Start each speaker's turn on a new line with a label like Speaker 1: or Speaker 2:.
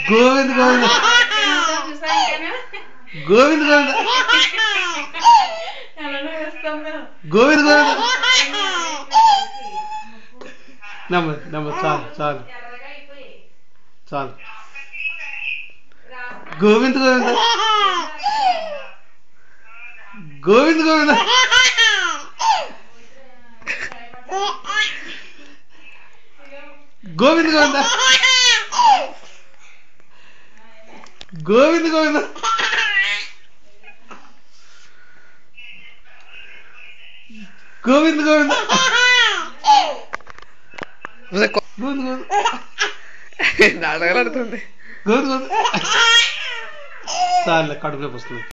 Speaker 1: గోవింద్ గోవింద్ గోవింద్ గోవింద్ గోవింద్ గోవింద్ నమ్మ చాలు చాలు చాలు గోవింద్ గోవింద్ గోవింద్ గోవింద్ గోవింద్ గోవింద్ గోవింద్ గోవింద్ గోవింద్ గోవింద్
Speaker 2: నాటకాలు ఆడుతుంది.
Speaker 1: చాలు కడుపులోకి వస్తుంది.